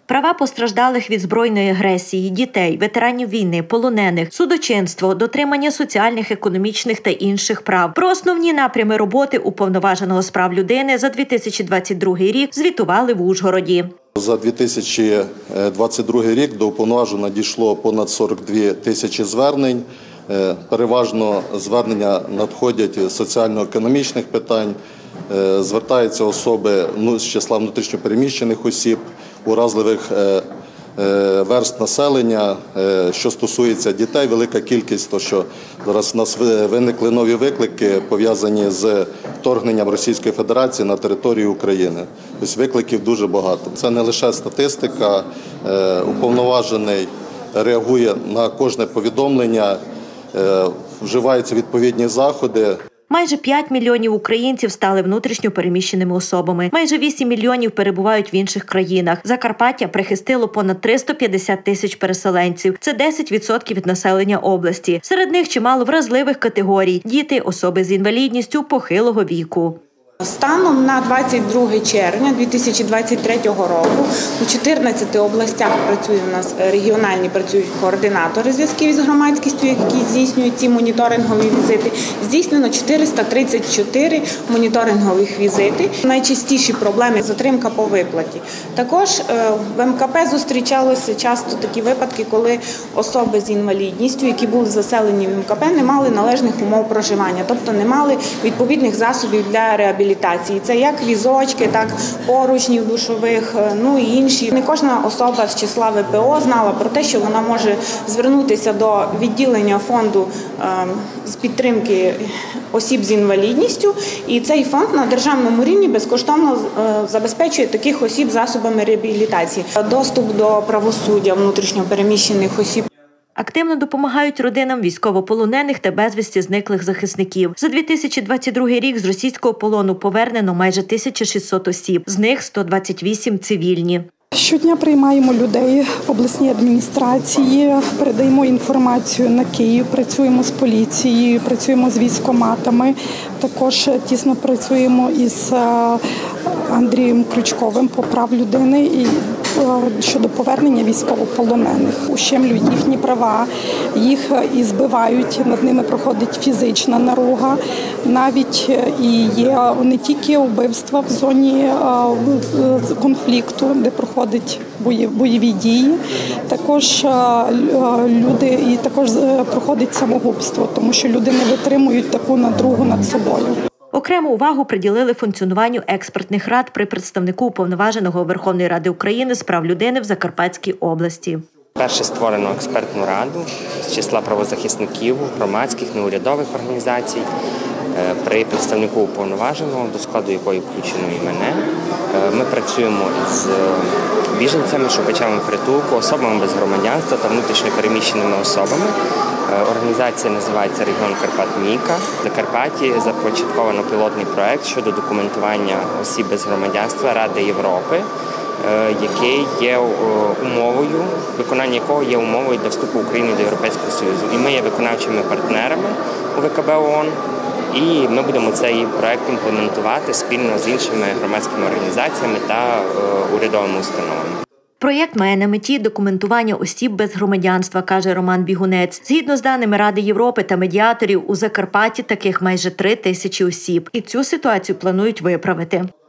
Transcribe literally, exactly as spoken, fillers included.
Права постраждалих від збройної агресії, дітей, ветеранів війни, полонених, судочинство, дотримання соціальних, економічних та інших прав. Про основні напрями роботи Уповноваженого з прав людини за дві тисячі двадцять другий рік звітували в Ужгороді. За дві тисячі двадцять другий рік до Уповноваженого надійшло понад сорок дві тисячі звернень. Переважно звернення надходять з соціально-економічних питань, звертаються особи з числа внутрішньопереміщених осіб, уразливих верств населення, що стосується дітей, велика кількість, то що зараз у нас виникли нові виклики, пов'язані з вторгненням Російської Федерації на територію України. Тобто викликів дуже багато. Це не лише статистика, уповноважений реагує на кожне повідомлення, вживаються відповідні заходи. Майже п'ять мільйонів українців стали внутрішньо переміщеними особами. Майже вісім мільйонів перебувають в інших країнах. Закарпаття прихистило понад триста п'ятдесят тисяч переселенців. Це десять відсотків від населення області. Серед них чимало вразливих категорій – діти, особи з інвалідністю, похилого віку. Станом на двадцять друге червня дві тисячі двадцять третього року у чотирнадцяти областях працюють у нас регіональні працюють координатори зв'язків із громадськістю, які здійснюють ці моніторингові візити. Здійснено чотириста тридцять чотири моніторингових візити. Найчастіші проблеми – затримка по виплаті. Також в ем ка пе зустрічалися часто такі випадки, коли особи з інвалідністю, які були заселені в ем ка пе, не мали належних умов проживання, тобто не мали відповідних засобів для реабілітації. Це як візочки, так поручнів душових, ну і інші. Не кожна особа з числа ве пе о знала про те, що вона може звернутися до відділення фонду з підтримки осіб з інвалідністю, і цей фонд на державному рівні безкоштовно забезпечує таких осіб засобами реабілітації. Доступ до правосуддя внутрішньо переміщених осіб. Активно допомагають родинам військовополонених та безвісті зниклих захисників. За дві тисячі двадцять другий рік з російського полону повернено майже тисяча шістсот осіб, з них сто двадцять вісім – цивільні. Щодня приймаємо людей в обласній адміністрації, передаємо інформацію на Київ, працюємо з поліцією, працюємо з військкоматами. Також тісно працюємо із Андрієм Крючковим по прав людини і щодо повернення військовополонених. Ущемлюють їхні права, їх і збивають, над ними проходить фізична наруга. Навіть і є не тільки вбивства в зоні конфлікту, де проходять бойові дії, також люди і також проходить самогубство, тому що люди не витримують таку наругу над собою. Окрему увагу приділили функціонуванню експертних рад при представнику Уповноваженого Верховної Ради України з прав людини в Закарпатській області. Перше створено експертну раду з числа правозахисників, громадських, неурядових організацій. При представнику Уповноваженого, до складу якої включено і мене, ми працюємо з біженцями, шукачами притулку, особами без громадянства та внутрішньо переміщеними особами. Організація називається «Регіон Карпат-Мійка». В Закарпатті започатковано пілотний проект щодо документування осіб без громадянства Ради Європи, який є умовою, виконання якого є умовою для вступу України до Європейського Союзу. І ми є виконавчими партнерами у ве ка бе о он. І ми будемо цей проект імплементувати спільно з іншими громадськими організаціями та урядовими установами. Проєкт має на меті документування осіб без громадянства, каже Роман Бігунець. Згідно з даними Ради Європи та медіаторів, у Закарпатті таких майже три тисячі осіб. І цю ситуацію планують виправити.